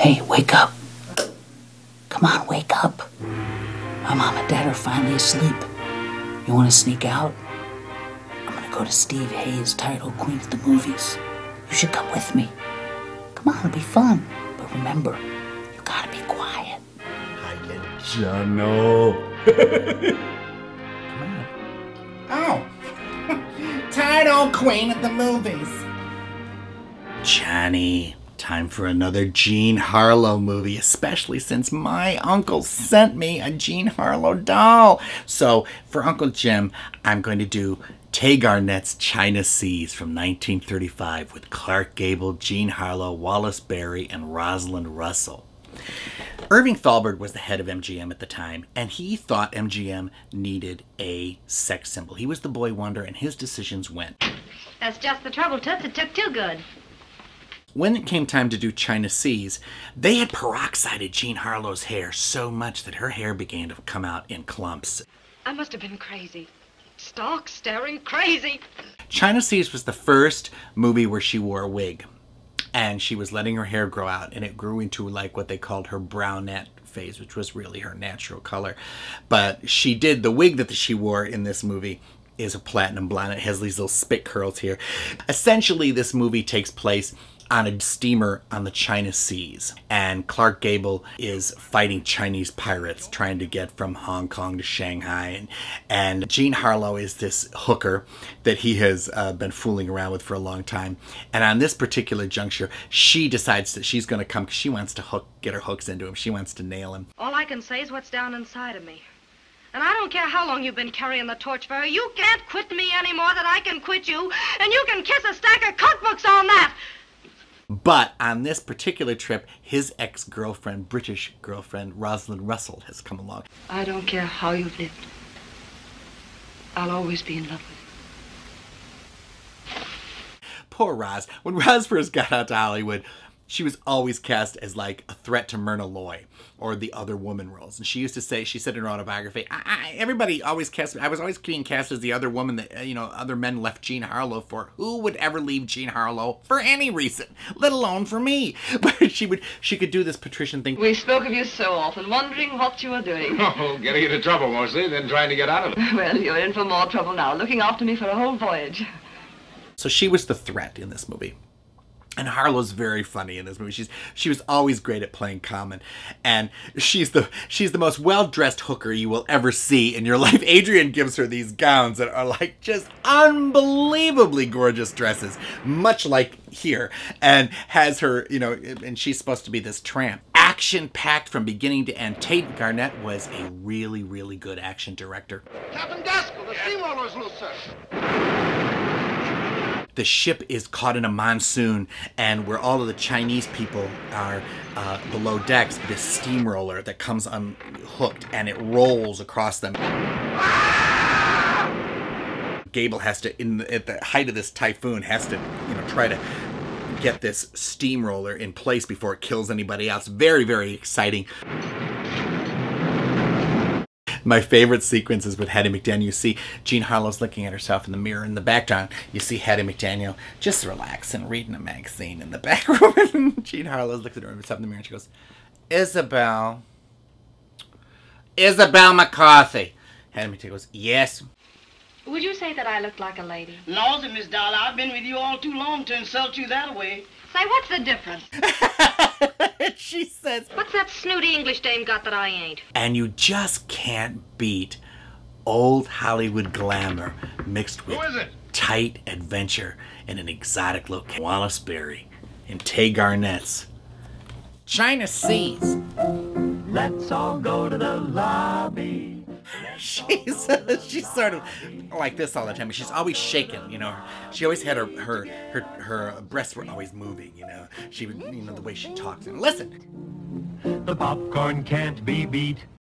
Hey, wake up. Come on, wake up. My mom and dad are finally asleep. You want to sneak out? I'm gonna go to Steve Hayes' title Queen of the Movies. You should come with me. Come on, it'll be fun. But remember, you gotta be quiet. Jano. Come on. Oh, title Queen of the Movies. Johnny, time for another Jean Harlow movie, especially since my uncle sent me a Jean Harlow doll. So for Uncle Jim, I'm going to do Tay Garnett's China Seas from 1935 with Clark Gable, Jean Harlow, Wallace Beery, and Rosalind Russell. Irving Thalberg was the head of MGM at the time, and he thought MGM needed a sex symbol. He was the boy wonder, and his decisions went. That's just the trouble, Toots. It took too good. When it came time to do China Seas, they had peroxided Jean Harlow's hair so much that her hair began to come out in clumps. I must have been crazy. Stark, staring crazy. China Seas was the first movie where she wore a wig, and she was letting her hair grow out, and it grew into like what they called her brunette phase, which was really her natural color. But she did, the wig that she wore in this movie is a platinum blonde. It has these little spit curls here. Essentially, this movie takes place on a steamer on the China Seas, and Clark Gable is fighting Chinese pirates trying to get from Hong Kong to Shanghai, and Jean Harlow is this hooker that he has been fooling around with for a long time. And on this particular juncture, she decides that she's going to come because she wants to get her hooks into him. She wants to nail him. All I can say is what's down inside of me. And I don't care how long you've been carrying the torch for her. You can't quit me any more than I can quit you, and you can kiss a stack of cookbooks on that. But on this particular trip, his ex-girlfriend, British girlfriend, Rosalind Russell, has come along. I don't care how you've lived. I'll always be in love with you. Poor Roz. When Roz first got out to Hollywood, she was always cast as like a threat to Myrna Loy or the other woman roles. And she used to say, she said in her autobiography, everybody always cast me. I was always being cast as the other woman that, you know, other men left Jean Harlow for. Who would ever leave Jean Harlow for any reason, let alone for me? But she could do this patrician thing. We spoke of you so often, wondering what you were doing. Oh, getting into trouble mostly, then trying to get out of it. Well, you're in for more trouble now, looking after me for a whole voyage. So she was the threat in this movie. And Harlow's very funny in this movie. She was always great at playing common, and she's the most well-dressed hooker you will ever see in your life. Adrian gives her these gowns that are like just unbelievably gorgeous dresses, much like here, and has her, you know, and she's supposed to be this tramp. Action-packed from beginning to end. Tay Garnett was a really, really good action director. Captain Gaskell, the steamroller is loose, sir. The ship is caught in a monsoon, and where all of the Chinese people are below decks, this steamroller that comes unhooked and it rolls across them. Gable has to, at the height of this typhoon, has to, you know, try to get this steamroller in place before it kills anybody else. Very, very exciting. My favorite sequence is with Hattie McDaniel. You see Jean Harlow's looking at herself in the mirror. In the background, you see Hattie McDaniel just relaxing, reading a magazine in the back room. And Jean Harlow looks at herself in the mirror and she goes, Isabel McCarthy. Hattie McDaniel goes, yes. Would you say that I looked like a lady? Lawsy, Miss Dollar, I've been with you all too long to insult you that way. Say, what's the difference? She says, What's that snooty English dame got that I ain't? and you just can't beat old Hollywood glamour mixed with Who is it? tight adventure in an exotic location. Wallace Beery and Tay Garnett's China Seas. Let's all go to the lobby. She's sort of like this all the time. She's always shaking, you know. She always had her breasts were always moving, you know. She would, you know, the way she talks. And listen. The popcorn can't be beat.